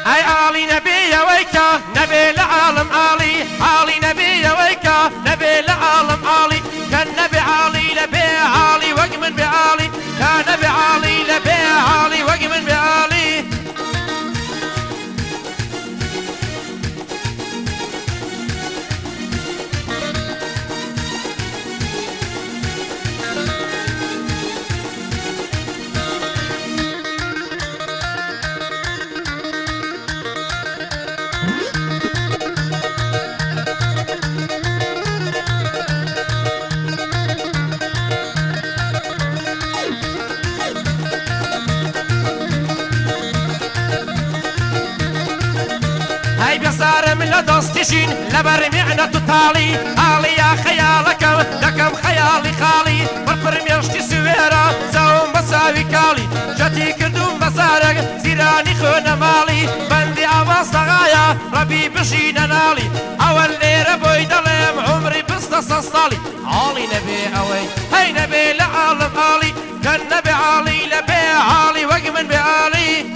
هاي علي نبي ويكا نبي العالم علي علي نبي ويكا نبي العالم علي كان نبي علي لبي علي وقمن بعلي كان نبي علي لبي علي وقمن بعلي بيصار من لدستشين لبر معنى تطالي علي يا خيالك لكم خيالي خالي بربر ميرشتي سويرة زوم بساوي كالي جاتي كردوم بسارك زيراني خون مالي بندي عواص غايا ربي بشين نالي اول ليرة بويدلم عمري بسطس صالي علي نبي اوي هاي نبي لعالم علي كان نبي علي لبي علي وقمن بعلي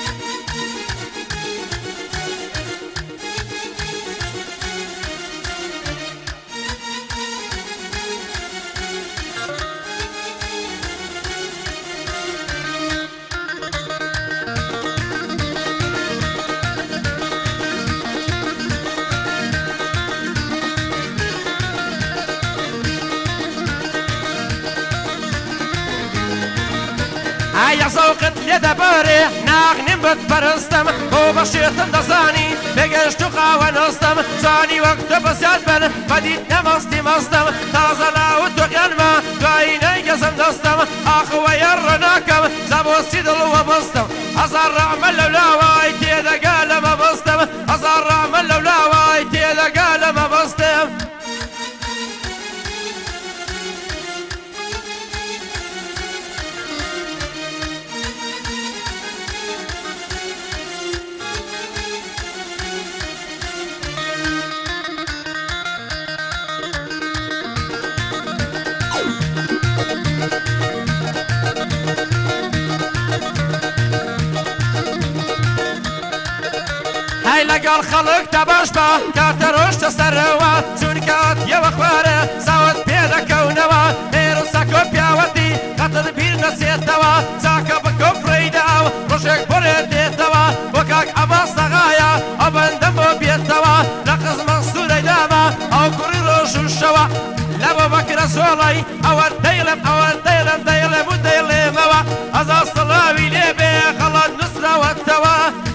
هيا زوقت لدى باري ناغنم بتبرستم هو بشيطن دزاني بقشت خاوان هستم زاني وقت بسياد بن بديت نمستي مستم تازه لاو دقيان ما دعيني قسم دستم اخوة يرناكم زبوستي دلو وبستم ازار رعمل لولاواي تيدا قال ما بستم ازار رعمل لولاواي تيدا قال ما بستم هاي لقال خلق تباشبا كاتروش تسروا سونكات يا وخواره زاوت بيدا كونوا هيرو ساكو بياوتي قتل بير نسيتوا ساكا بكو فريداو روشك برديتوا وكاك عباس غايا ابن دمو بيتوا لقز منصور داما او كوري روشو شوا لابو بكر سولي او الديلم وديلم ازا صلاوي ليبي خلط نصرة والتوا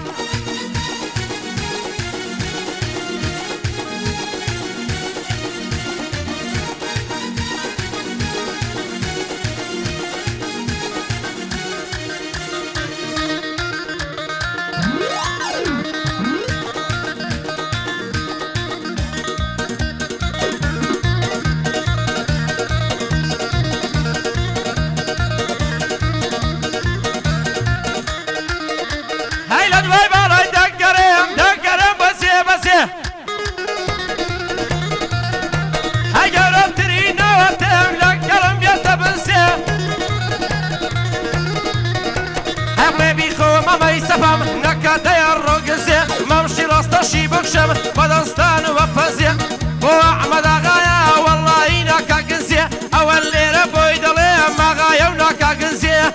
سفم نكادا يا الرقزة ممشي راستا بكشم بدنستان وفزة بو أحمد غايا والله نكا قنزة أول ليرة بويدلي ما غايا ونكا قنزة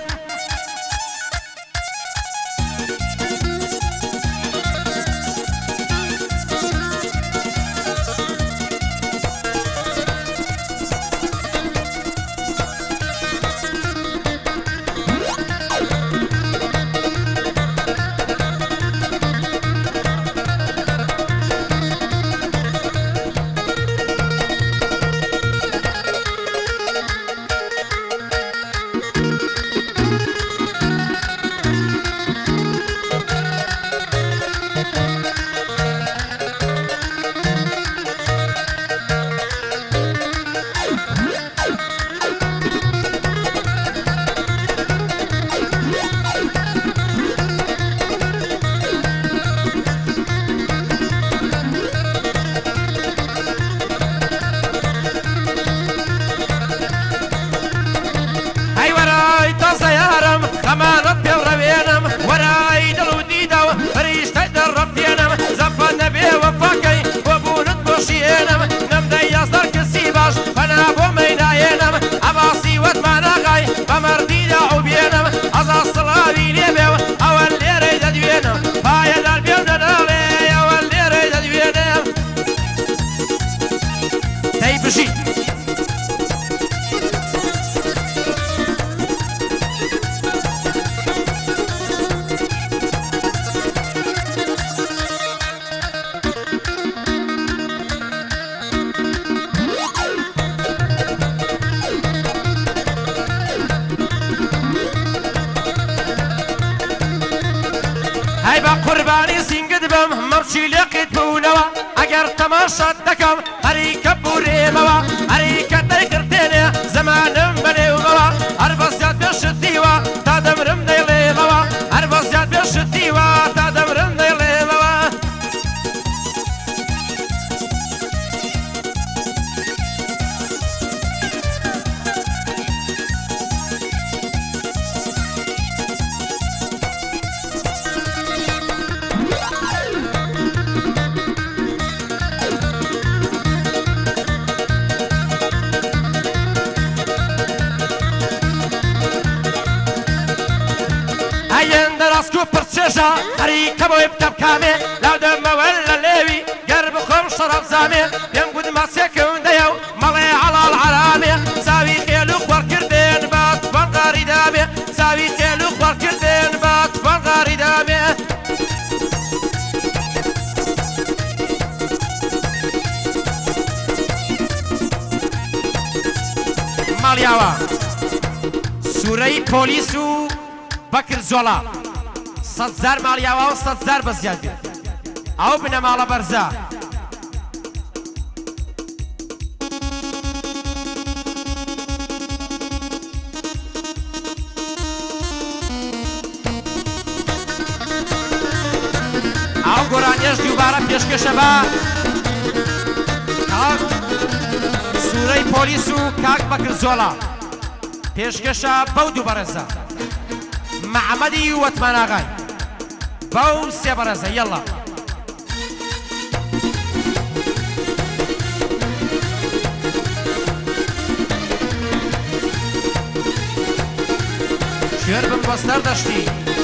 هاي بقرباني سنجد بم مرشي لقيت بونوا اگر تماشا دكم هريك بوريموا هريك تكرتيني زمانم بنيوموا اربزيات بشتيوا تادمرم ديليموا اربزيات بشتيوا تادمرم ديليموا راسكو برتشجا هريكا بوي بتبكامي لا دم ولا ليوي قرب خم شرب زامي ينقد ما سكون ديو مالي على العرامي ساوي خيلو خوار كردين بات فنغاري دامي ساوي خيلو خوار كردين بات فنغاري دامي مالياوا سوري بوليسو بكر زولا صدزار مالياوا وصدزار بزيادة او بنا مالا برزا او قرانيش دوبارا پیشکش با سوري بوليسو كاك بكر زولا پیشکش باو دوبارزا محمدي واتمناغاي باو سيبرزا يلا شير بمبستر داشتي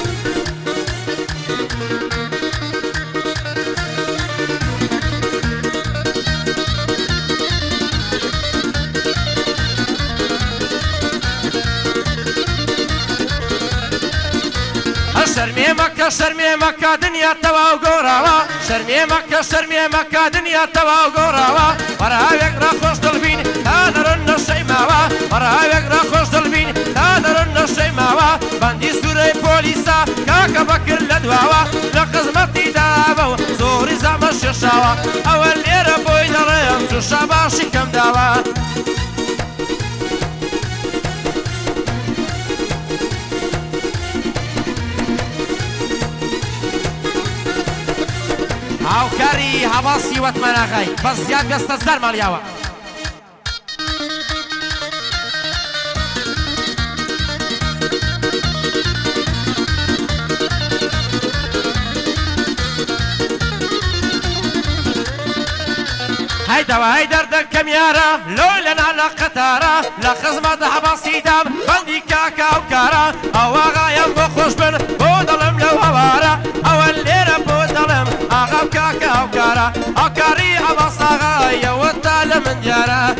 شرمي مكة دنيا توا وقوراوا شرمي مكة دنيا توا وقوراوا وراويك راخوش دلبين تادرن الشيماوا وراويك راخوش دلبين تادرن الشيماوا باندي سوري بوليسا كاكا بكر لدواوا لقزمتي داوا زوري زعم الششاوا اول ليرة بوي دريم شوشا باشي كم داوا او كاري هواسي واتمناغاي بس زياد بيستزدر مالياوا هيدا هيدر دكم يارا لولا على قطارة لخزمة حباسي دام بندي كاكا وكارا او غايم بخوش بن بودلم لو هوارا اول ليرة بودلم اغاب كاكا وكارا اكاري حباسا غاية والتالم من جارا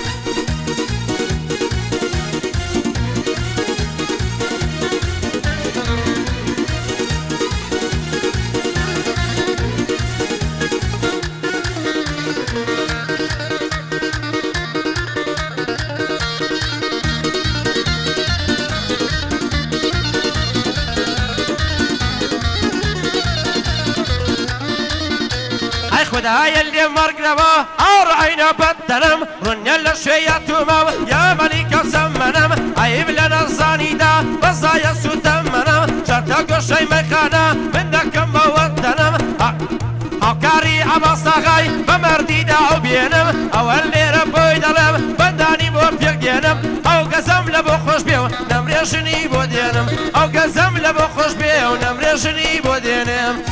خدايا اللي مرقربا أرعينا بدنم رنيا لشياتوما يا ملك زمنم عيب لنا الزانيدا بزايا سوتمنم شرطك شي ميخانا منك موتنم أكاري عباصاغاي بمرديدا وبينم أول ليرة بويدلم بنداني بوفيق دينم أو قزم لبو خوش بيو نمريشني بودينم أو قزم لبو خوش بيو نمريشني بودينم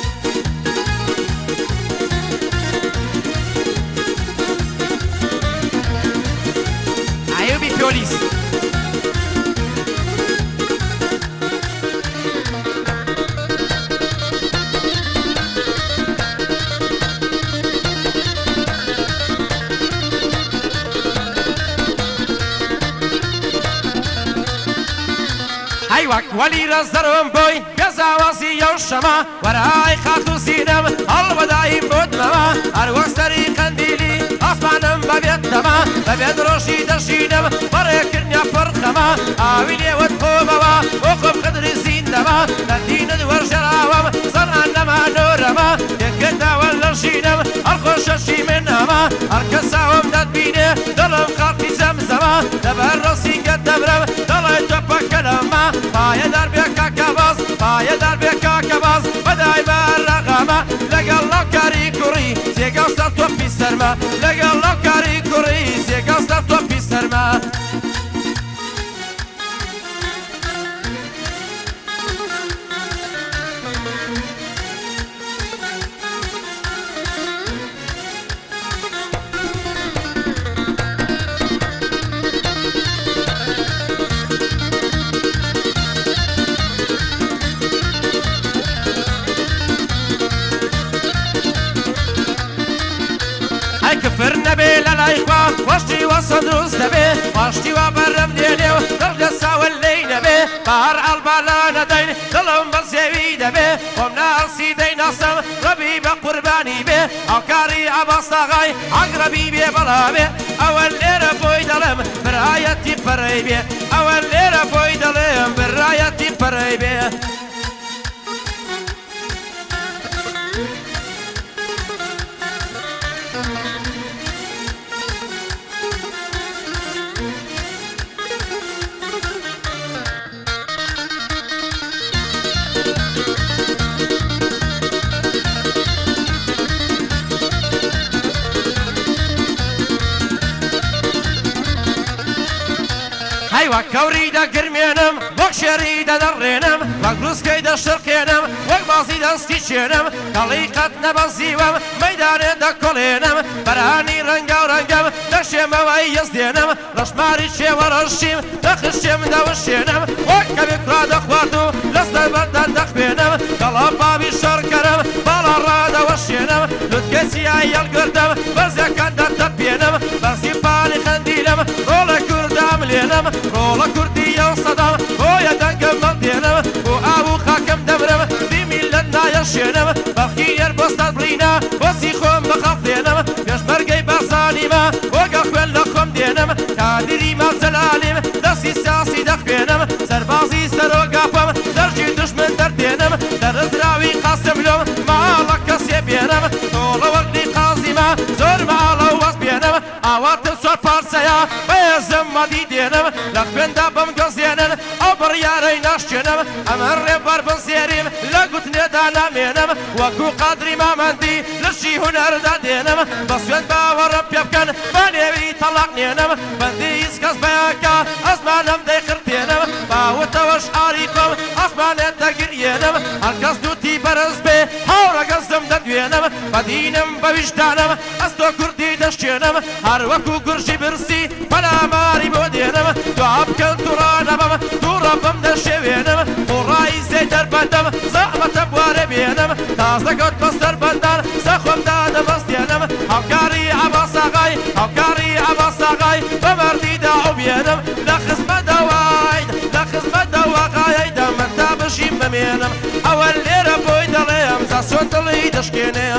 Ayubi Piolis. أيوة ولي رزرهم بوي يزاوسي يوشما وراي خاطو سينم الوداي مدمما أروح سري قنديلي أصبحنم ببيتما ببيت روشي دشينم بريكنيا فرخما آويلي ودخوبما وقف قدر زيندما لدين دور جراوم زما أركساهم دبينه دلم خالتي زمزمة دبر راسي قد دبرم دلي تبا كلمة بايا دربي كاكاباز بايا دربي كاكاباز بداي بالرغمة لقل لو كاري كوري زيقا ستو في سرما لقل لو كاري كوري زيقا ستو في سرما كفر نبي للايخوا واشتي وصدروس نبي واشتي وبرم دينيو درجة ساول لي نبي بار البالا ندين ظلم بالزيوي نبي ومنا السيدي نصم ربي بقرباني بي عكاري عباصاغاي عقربي بي بلابي اول ليرة بوي دلم برايتي فريبي اول ليرة بوي دلم برايتي فريبي وكوري دا قرمينم وكشري دا درينم وكروسكي دا شرقينم وكبازي دا ستيشينم طليقت نبزيوم ميدان دا كولينم براني رنقا ورنقم دشيم ويزدينم رشماري شي ورشيم دخشيم دا وشينم وكبي كرا دا خواردو لسنا بردا دخبينم قلب بابي شركرم بالا رادا وشينم لدكسي عيال قردم برزيكا دا تبينم برزي بالي خنديلم رولا كردام لينم رولا كردية وصدام ويا دنقم مدينم وابو خاكم دمرم في ميلنا يشينم بخير بوستاد برينا وسيخوم بخفينم يش برقي بارزانيما وقاقوين لخوم دينم تادري ما زلاليم دسي ساسي دخبينم سربازي سروقافم درجي دشمن دردينم درزراوي قاسم لوم معالك كسي بينم طول وقلي قازيما زور معالو وزبينم اواتم سور فارسيا بيزم مدي دينم لخبين دابم قزينن أبرياري ناشجنم أمر ربار بنسيريم لقوت ندانا مينم وكو قدري ما مندي لشي هنر دادينم بسوين باور بيبكن بانيوي طلق نينم بندي يسكس بياكا أزمانم دي خرتينم باوتوش عاريكم أزمان دقرينم الكس دوتي برز بي هورا قزم ددوينم بدينم بوجدانم أستو كردي دشينم هر وكو قرشي برسي بلا ماري بودينم دعاب كن ترانبم ترابم دشوينم وراي زي دربندم زعمة بواري بينم تازه قد بستر بندان سخوم دادا بستينم هاوكاري عباصاغاي هاوكاري عباصاغاي بمردي داعو بينم لخزمة دوايد لخزمة دواغاي دم تابشي بمينم اول ليرة بوي دليم زاسون دلي دشكينم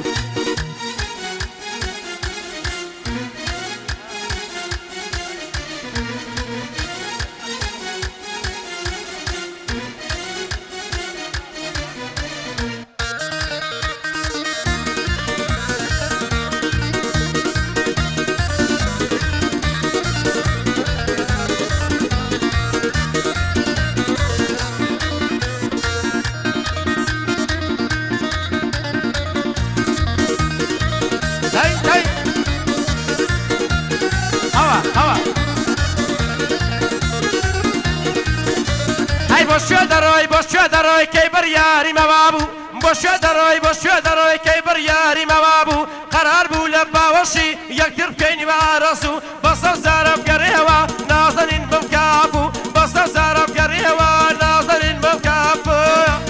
بوشو دروي كيبر ياري مبابو بوشو دروي كيبر ياري مبابو قرار بو لباوشي يقدر بكيني وعرسو بصو زارب قريوا ناظرين بمكابو بصو زارب قريوا ناظرين بمكابو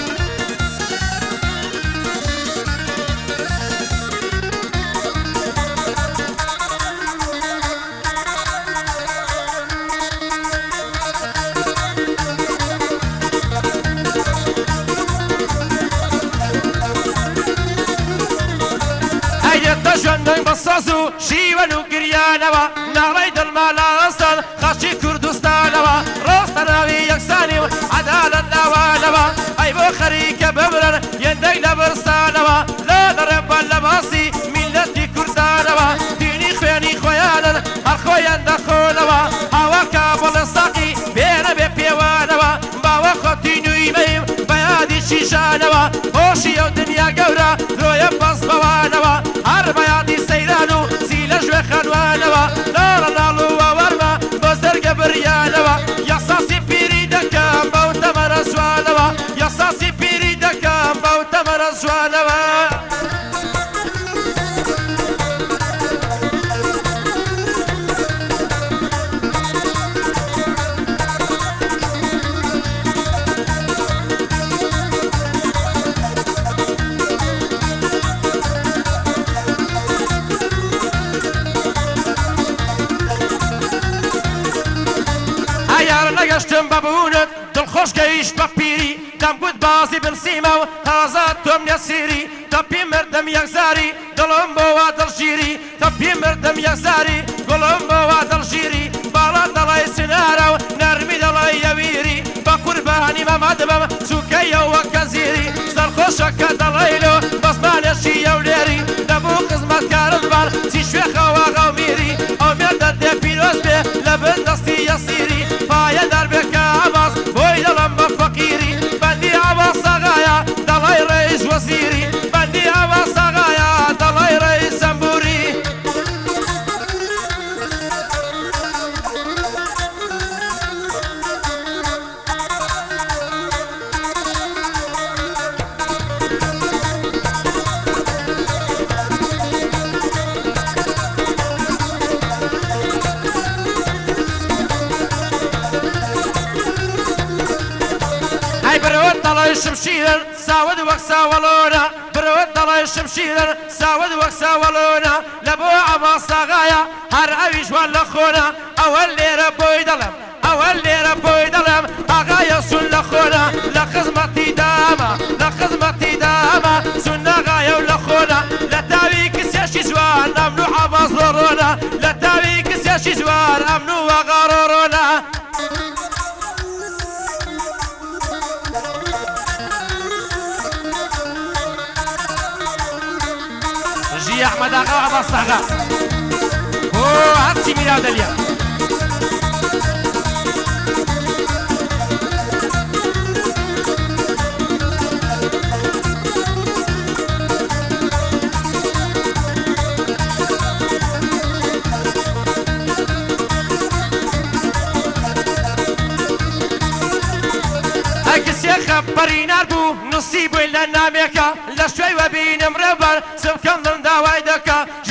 جنن بصاصو شيوانو قريانوا ناريد المالاصل خاشي كردستانوا راستناوي يكساني عدالا نوانوا اي بخريك بمرن يندي لبرسانوا لا ضرب اللباسي ملتي كردانوا خۆیان دەخۆنەوە هاواکە بڵێ ساقی بێنە بێ پێوانەوە باوە خۆتی نوویمەیم بە یادی شیشانەوە خۆشی ئەو دنیا گەورە درۆیە بەس بەوانەوە هەر بە یادی سەیران و سی لە ژوێ خەنوانەوە ناڕە ناڵووە وەرمە بۆ زەرگە بریانەوە یاساسی پیری دەکەم بەو تەمەرە جوانەوە یاساسی پیری دەکەم بەو تەمەرە جوانەوە نەگەشتم بەبوونت دڵخۆش گەیشت بە پیری دەمگوت بازی برسیمە و تازە تۆم نەسیری تەپی مردم یەکزاری دڵم بۆوا دڵگیری تەپی مردم یەکزاری گوڵم بۆوا دڵگیری باڵا دەڵی سنارە و نەرمی دەڵی یەویری بە قوربانی مەمەدبم چووکەیەوە کەزیری سەرخۆشەکە دەڵیلۆ بەزمانێکی یەولێری دەبوو خزمەتکارت بار چی شوێخەوە غەومیری ئەو مێردە دێ پیرۆز بێ لە بن دەستی یەسیری پایە دەربێکە ئەباس بۆی دەڵم بە فەقیری بەندی ئەباس سەغایە دەڵی ڕێیس وەزیری بەندی ئەباس سەغایە دەڵی ڕێیس زەمبوری برود دڵی شمشیرن ساود وەک ساوەڵۆنە برود دڵی شمشیرن ساود وەک ساوەڵۆنە لە بۆ ئەما ساغایە هەر ئەویش وان لە خۆنە ئەوە لێرە بۆی دەڵم ئەوە لێرە بۆی دەڵم ئاغایە سون لە خۆنە لە خزمەتی دامە لە خزمەتی دامە سون ناغایە و لە خۆنە لە تاوی کسێکی جوان ئەمن و عەباس ڕۆڕۆنە لە تاوی کسێکی جوان ئەمن و وەغا ڕۆڕۆنە أحمد آغا وعباس آغا هاتي ميراو داليا خبری نربو نصیب ولا نامێکە لە شوێی وەبینم ڕێبەر سمکەم دڵم داوای دەکا